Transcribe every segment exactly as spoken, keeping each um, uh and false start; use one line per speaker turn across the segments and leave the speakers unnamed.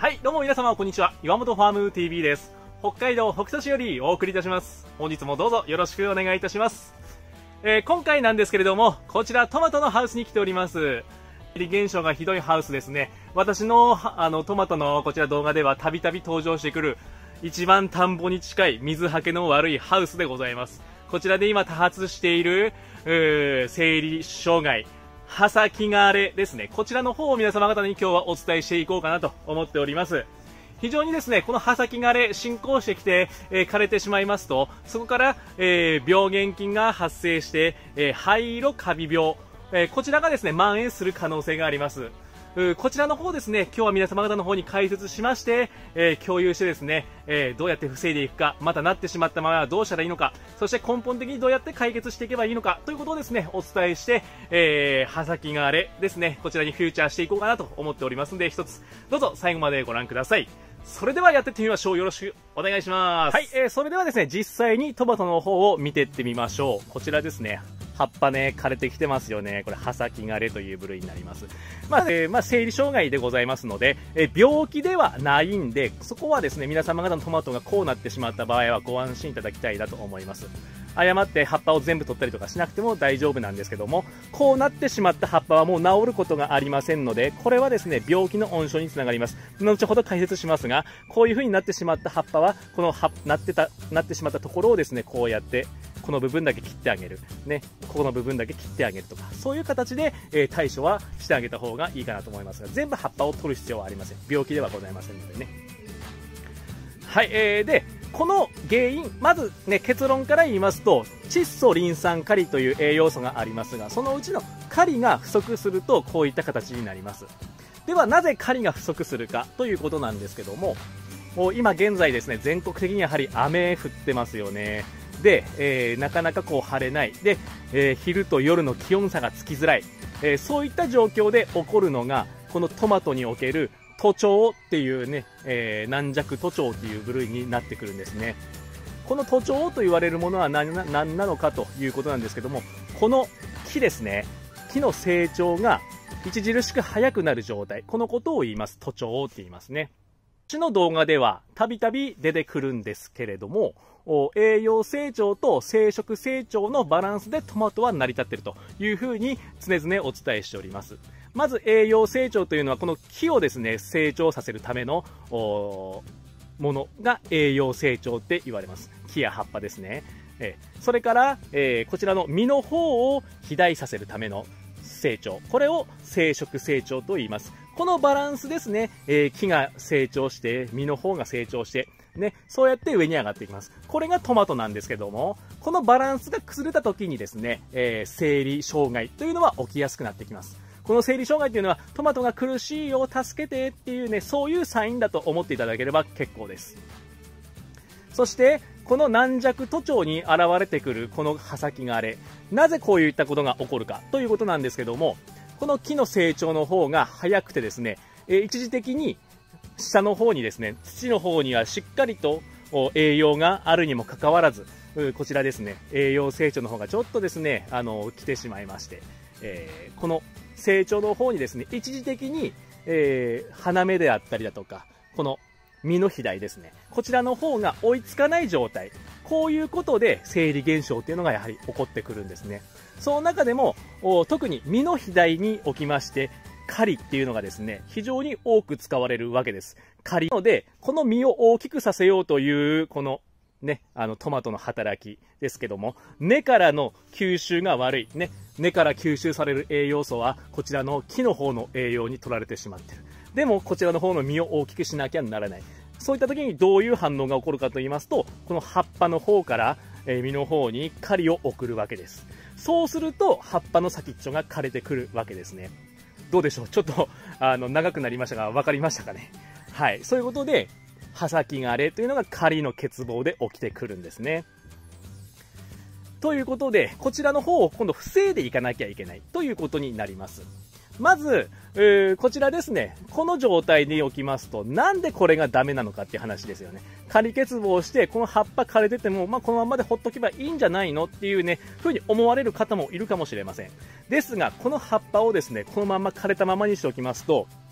はい、どうも皆様こんにちは。岩本ファーム ティーブイ です。北海道北斗市よりお送りいたします。本日もどうぞよろしくお願いいたします。えー、今回なんですけれども、こちらトマトのハウスに来ております。現象がひどいハウスですね。私のあのトマトのこちら動画ではたびたび登場してくる一番田んぼに近い水はけの悪いハウスでございます。こちらで今多発している生理障害、葉先が荒れですね。こちらの方を皆様方に今日はお伝えしていこうかなと思っております。非常にですね、この葉先が荒れ進行してきて、えー、枯れてしまいますと、そこから、えー、病原菌が発生して、えー、灰色カビ病、えー、こちらがですね蔓延する可能性があります。こちらの方ですね、今日は皆様方の方に解説しまして、えー、共有してですね、えー、どうやって防いでいくか、またなってしまったままはどうしたらいいのか、そして根本的にどうやって解決していけばいいのかということをですね、お伝えして、えー、葉先が荒れですね、こちらにフューチャーしていこうかなと思っておりますので、一つどうぞ最後までご覧ください。それではやっていってみましょう。よろしくお願いします。はい、えー、それではですね、実際にトマトの方を見ていってみましょう。こちらですね。葉っぱね、枯れてきてますよね。これ、葉先枯れという部類になります。まあ、えー、まあ、生理障害でございますので、えー、病気ではないんで、そこはですね、皆様方のトマトがこうなってしまった場合はご安心いただきたいなと思います。誤って葉っぱを全部取ったりとかしなくても大丈夫なんですけども、こうなってしまった葉っぱはもう治ることがありませんので、これはですね、病気の温床につながります。後ほど解説しますが、こういう風になってしまった葉っぱは、この葉、なってた、なってしまったところをですね、こうやって、この部分だけ切ってあげる、ね、ここの部分だけ切ってあげるとか、そういう形で、えー、対処はしてあげた方がいいかなと思いますが、全部葉っぱを取る必要はありません。病気ではございませんのでね。はい、えー、で、この原因、まずね、結論から言いますと、窒素、リン酸、カリという栄養素がありますが、そのうちのカリが不足すると、こういった形になります。では、なぜカリが不足するかということなんですけども、もう今現在ですね、全国的にやはり雨降ってますよね。で、えー、なかなかこう晴れない。で、えー、昼と夜の気温差がつきづらい。えー、そういった状況で起こるのが、このトマトにおける徒長っていうね、えー、軟弱徒長っていう部類になってくるんですね。この徒長と言われるものは何な、何なのかということなんですけども、この木ですね、木の成長が著しく早くなる状態、このことを言います。徒長って言いますね。私の動画ではたびたび出てくるんですけれども、栄養成長と生殖成長のバランスでトマトは成り立っているというふうに常々お伝えしております。まず栄養成長というのはこの木をですね成長させるためのものが栄養成長って言われます。木や葉っぱですね。えそれから、えー、こちらの実の方を肥大させるための成長、これを生殖成長と言います。このバランスですね、えー、木が成長して実の方が成長してね、そうやって上に上がっていきます。これがトマトなんですけども、このバランスが崩れた時にですね、えー、生理障害というのは起きやすくなってきます。この生理障害というのはトマトが苦しいよ、助けてっていうね、そういうサインだと思っていただければ結構です。そしてこの軟弱徒長に現れてくるこの葉先が荒れ、なぜこういったことが起こるかということなんですけども、この木の成長の方が早くてですね、えー、一時的に下の方にですね、土の方にはしっかりと栄養があるにもかかわらず、こちらですね、栄養成長の方がちょっとですね、あの来てしまいまして、えー、この成長の方にですね、一時的に、えー、花芽であったりだとか、この実の肥大ですね、こちらの方が追いつかない状態、こういうことで生理現象というのがやはり起こってくるんですね。その中でも特に実の肥大におきましてカリっていうのがですね、非常に多く使われるわけです。カリなので、この実を大きくさせようというこのね、あのトマトの働きですけども、根からの吸収が悪い、ね、根から吸収される栄養素はこちらの木の方の栄養に取られてしまっている。でもこちらの方の実を大きくしなきゃならない。そういった時にどういう反応が起こるかと言いますと、この葉っぱの方から実の方にカリを送るわけです。そうすると葉っぱの先っちょが枯れてくるわけですね。どうでしょう、ちょっとあの長くなりましたが分かりましたかね。はい、そういうことで葉先が荒れというのがカリの欠乏で起きてくるんですね。ということでこちらの方を今度防いでいかなきゃいけないということになります。まず、えー、こちらですね、この状態に置きますとなんでこれがダメなのかっていう話ですよね。カリ欠乏してこの葉っぱ枯れてても、まあ、このままでほっとけばいいんじゃないのっていうねふうに思われる方もいるかもしれません。ですがこの葉っぱをですねこのまま枯れたままにしておきますと、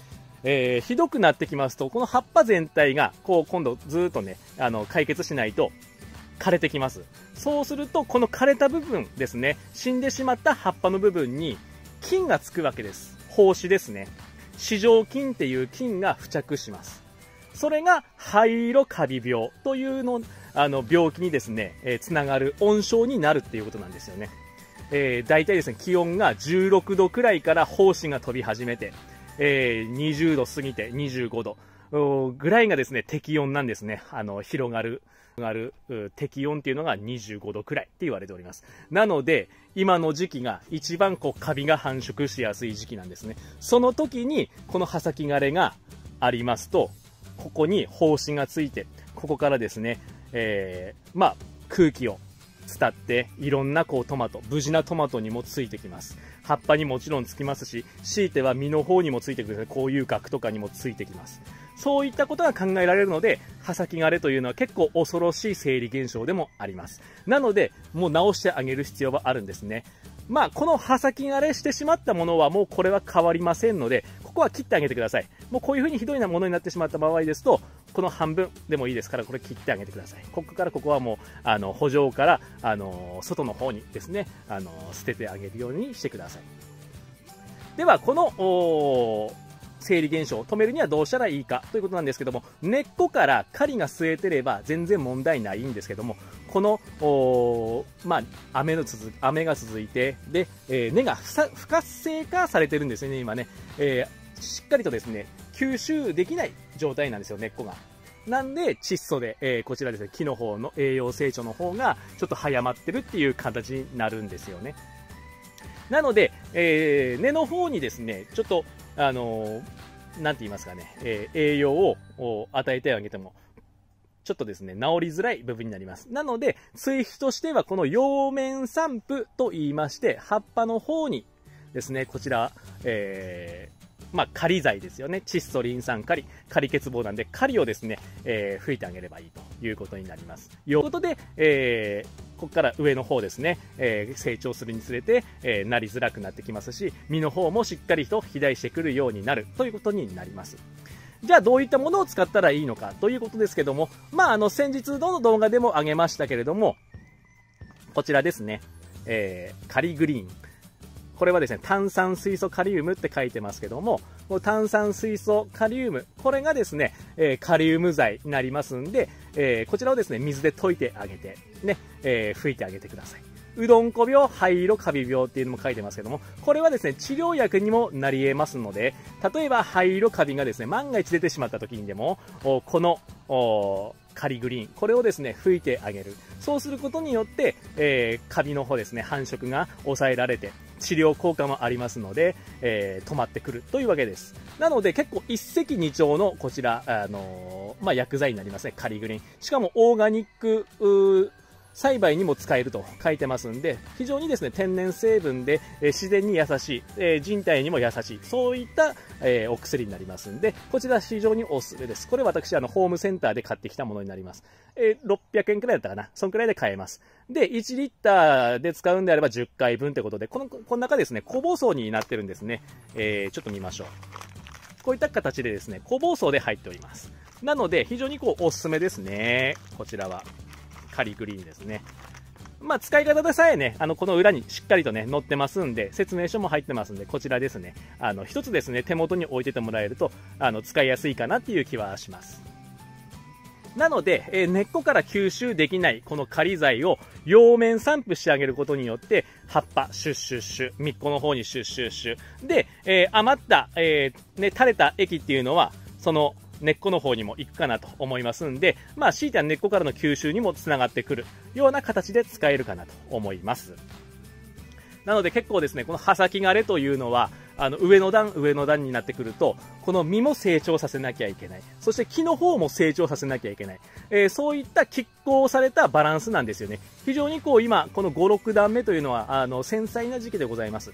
えー、ひどくなってきますと、この葉っぱ全体が、こう、今度ずーっとね、あの、解決しないと、枯れてきます。そうすると、この枯れた部分ですね、死んでしまった葉っぱの部分に、菌がつくわけです。胞子ですね。糸状菌っていう菌が付着します。それが、灰色カビ病というの、あの、病気にですね、えー、つながる温床になるっていうことなんですよね。えー、大体ですね、気温がじゅうろくどくらいから胞子が飛び始めて、えー、にじゅうど過ぎてにじゅうごどぐらいがですね、適温なんですね。あの、広がる、広がる適温っていうのがにじゅうごどくらいって言われております。なので、今の時期が一番こう、カビが繁殖しやすい時期なんですね。その時に、この葉先枯れがありますと、ここに胞子がついて、ここからですね、えー、まあ、空気を伝っていろんなこうトマト、無事なトマトにもついてきます。葉っぱにもちろんつきますし、強いては実の方にもついてくる、こういう核とかにもついてきます。そういったことが考えられるので、葉先枯れというのは結構恐ろしい生理現象でもあります。なので、もう直してあげる必要はあるんですね。まあ、この葉先枯れしてしまったものはもうこれは変わりませんので、ここは切ってあげてください。もうこういう風にひどいなものになってしまった場合ですと、この半分でもいいですから、これ切ってあげてください。ここからここはもう、あの、補助から、あの、外の方にですね、あの、捨ててあげるようにしてください。では、この、生理現象を止めるにはどうしたらいいかということなんですけども、根っこから狩りが据えてれば全然問題ないんですけども、この、まあ、雨の続雨が続いて、で、えー、根が不活性化されてるんですよね、今ね。えー、しっかりとですね、吸収できない状態なんですよ、根っこが。なんで、窒素で、えー、こちらですね、木の方の栄養成長の方がちょっと早まってるっていう形になるんですよね。なので、えー、根の方にですね、ちょっと、あのー、なんて言いますかね、えー、栄養を与えてあげても、ちょっとですね、治りづらい部分になります。なので、追肥としては、この葉面散布と言いまして、葉っぱの方にですね、こちら、えー、まあ、カリ剤ですよね。窒素、リン酸カリ、カリ欠乏なんで、カリをですね、えー、吹いてあげればいいということになります。ということで、えー、ここから上の方ですね、えー、成長するにつれて、えー、なりづらくなってきますし、実の方もしっかりと肥大してくるようになるということになります。じゃあどういったものを使ったらいいのかということですけども、まあ、あの、先日の動画でも上げましたけれども、こちらですね、えー、カリグリーン。これはですね、炭酸水素カリウムって書いてますけども、この炭酸水素カリウム、これがですね、えー、カリウム剤になりますんで、えー、こちらをですね、水で溶いてあげて、ね、えー、拭いてあげてください。うどんこ病、灰色カビ病っていうのも書いてますけども、これはですね、治療薬にもなり得ますので、例えば灰色カビがですね、万が一出てしまった時にでも、この、カリグリーン、これをですね、拭いてあげる。そうすることによって、えー、カビの方ですね、繁殖が抑えられて、治療効果もありますので、えー、止まってくるというわけです。なので結構一石二鳥のこちら、あのー、まあ、薬剤になりますね、カリグリーン。しかもオーガニック、栽培にも使えると書いてますんで、非常にですね、天然成分で、えー、自然に優しい、えー、人体にも優しい、そういった、えー、お薬になりますんで、こちら非常におすすめです。これ私、あの、ホームセンターで買ってきたものになります。えー、ろっぴゃくえんくらいだったかな。そんくらいで買えます。で、いちリッターで使うんであればじゅっかいぶんということで、この、この中ですね、個包装になってるんですね。えー、ちょっと見ましょう。こういった形でですね、個包装で入っております。なので、非常にこう、おすすめですね。こちらは。カリグリーンですね。まあ、使い方でさえね、あの、この裏にしっかりとね、載ってますんで、説明書も入ってますんで、こちらですね。あの、一つですね、手元に置いててもらえると、あの、使いやすいかなっていう気はします。なので、えー、根っこから吸収できないこのカリ剤を葉面散布してあげることによって、葉っぱ、シュッシュッシュ、実っこの方にシュッシュッシュ。で、えー、余った、えー、ね、垂れた液っていうのは、その、根っこの方にも行くかなと思いますんで、まあ、強いては根っこからの吸収にもつながってくるような形で使えるかなと思います。なので結構ですね、この葉先枯れというのは、あの、上の段、上の段になってくると、この実も成長させなきゃいけない。そして木の方も成長させなきゃいけない。えー、そういった拮抗されたバランスなんですよね。非常にこう今、このご、ろく段目というのは、あの、繊細な時期でございます。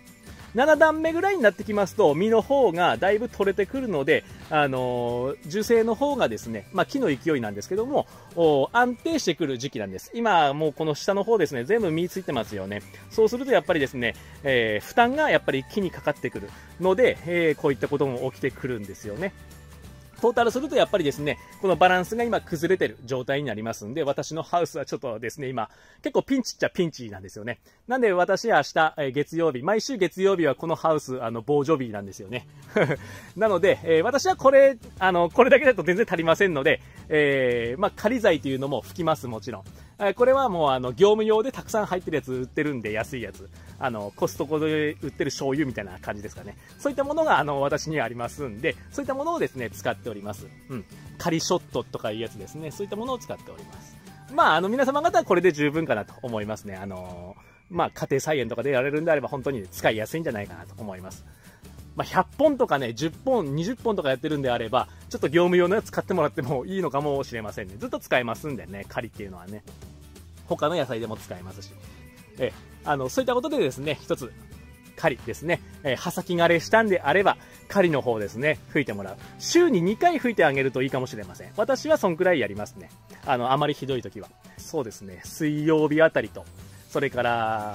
ななだんめぐらいになってきますと、実の方がだいぶ取れてくるので、あのー、樹勢の方がですね、まあ、木の勢いなんですけども、安定してくる時期なんです。今、もうこの下の方ですね、全部実ついてますよね。そうするとやっぱりですね、えー、負担がやっぱり木にかかってくるので、えー、こういったことも起きてくるんですよね。トータルするとやっぱりですね、このバランスが今崩れてる状態になりますんで、私のハウスはちょっとですね、今、結構ピンチっちゃピンチなんですよね。なんで私は明日、えー、月曜日、毎週月曜日はこのハウス、あの、防除日なんですよね。なので、えー、私はこれ、あの、これだけだと全然足りませんので、えー、まあ、仮材というのも吹きます、もちろん。これはもうあの業務用でたくさん入ってるやつ売ってるんで、安いやつ、あのコストコで売ってる醤油みたいな感じですかね。そういったものがあの私にはありますんで、そういったものをですね使っております。うん、仮ショットとかいうやつですね。そういったものを使っております。まああの皆様方はこれで十分かなと思いますね。あのまあ家庭菜園とかでやれるんであれば本当に使いやすいんじゃないかなと思います。まあ、ひゃっぽんとかね、じゅっぽん、にじゅっぽんとかやってるんであれば、ちょっと業務用のやつ買ってもらってもいいのかもしれませんね。ずっと使えますんでね、仮っていうのはね。他の野菜でも使えますし。え、あの、そういったことでですね、一つ、仮ですね、えー、葉先枯れしたんであれば、仮の方ですね、吹いてもらう。週ににかい吹いてあげるといいかもしれません。私はそんくらいやりますね。あの、あまりひどい時は。そうですね、水曜日あたりと、それから、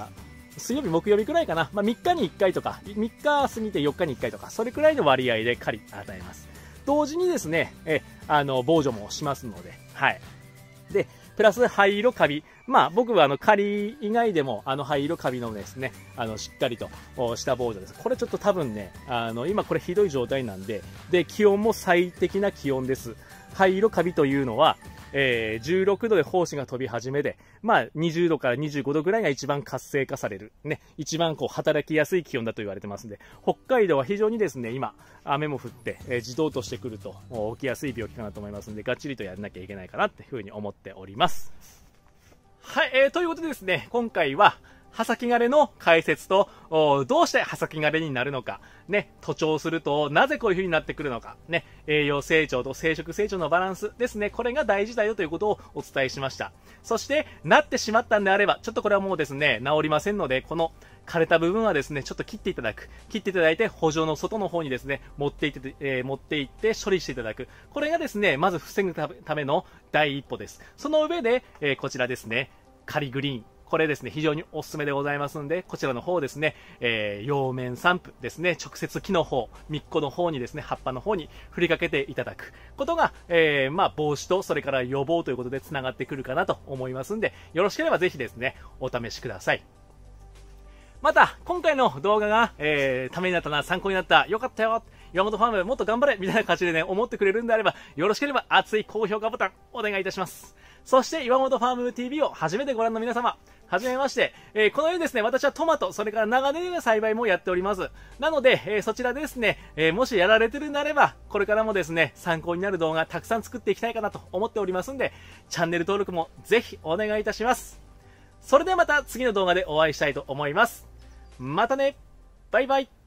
水曜日、木曜日くらいかな。まあ、みっかにいっかいとか、みっか過ぎてよっかにいっかいとか、それくらいの割合で仮与えます。同時にですね、え、あの、防除もしますので、はい。で、プラス灰色カビ。まあ僕はあの仮以外でもあの灰色カビのですね、あのしっかりとした防除です。これちょっと多分ね、あの今これひどい状態なんで、で、気温も最適な気温です。灰色カビというのは、えー、じゅうろくどで胞子が飛び始めで、まあにじゅうどからにじゅうごどぐらいが一番活性化される。ね、一番こう働きやすい気温だと言われてますんで、北海道は非常にですね、今、雨も降って、えー、自動としてくると起きやすい病気かなと思いますんで、がっちりとやらなきゃいけないかなっていうふうに思っております。はい、えー、ということでですね、今回は、葉先枯れの解説と、どうして葉先枯れになるのか、ね、徒長するとなぜこういう風になってくるのか、ね、栄養成長と生殖成長のバランスですね、これが大事だよということをお伝えしました。そして、なってしまったんであれば、ちょっとこれはもうですね、治りませんので、この枯れた部分はですね、ちょっと切っていただく。切っていただいて、補助の外の方にですね、持っていって、えー、持っていって処理していただく。これがですね、まず防ぐための第一歩です。その上で、えー、こちらですね、仮グリーン。これですね、非常におすすめでございますんで、こちらの方ですね、えー、葉面散布ですね、直接木の方、みっこの方にですね、葉っぱの方に振りかけていただくことが、えー、まあ、防止と、それから予防ということで繋がってくるかなと思いますんで、よろしければぜひですね、お試しください。また、今回の動画が、えー、ためになったな、参考になった、よかったよ、岩本ファームもっと頑張れみたいな感じでね、思ってくれるんであれば、よろしければ熱い高評価ボタンお願いいたします。そして、岩本ファーム ティービー を初めてご覧の皆様、はじめまして、えー、このようにですね、私はトマト、それから長ネギの栽培もやっております。なので、えー、そちらですね、えー、もしやられてるんであれば、これからもですね、参考になる動画たくさん作っていきたいかなと思っておりますんで、チャンネル登録もぜひお願いいたします。それではまた次の動画でお会いしたいと思います。またね、バイバイ。